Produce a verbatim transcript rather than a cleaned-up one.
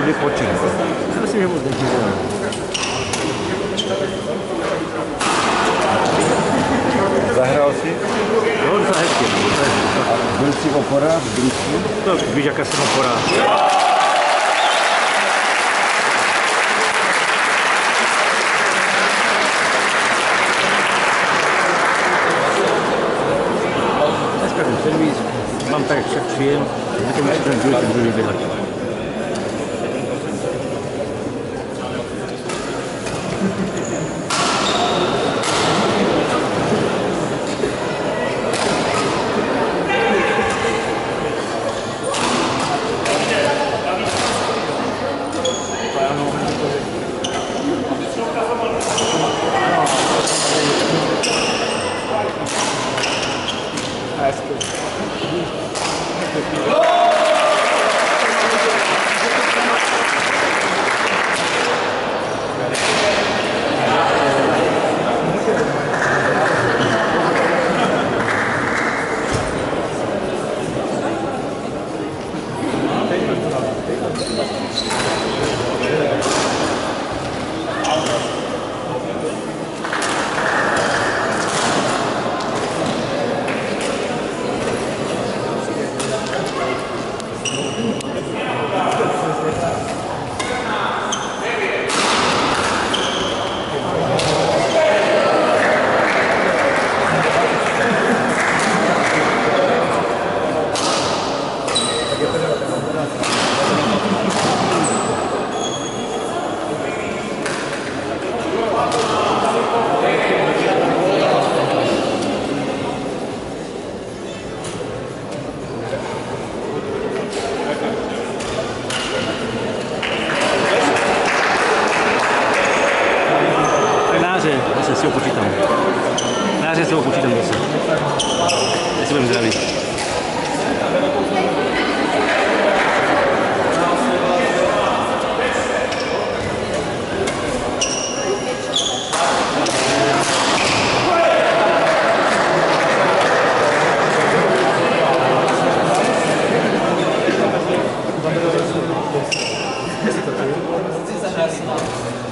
počin. Já myslím, že moc neživím. Zahrál si? Jo, docela hezky. A byl jsi opora v Bruslu? To víš, jaká jsem opora. Dneska ten servis, mám tak však příjem, že to ten druhý, ten druhý běhat. Zase si ho počítám. Na jaře si ho počítám zase. Jestli budeme zdraví. Zahrali.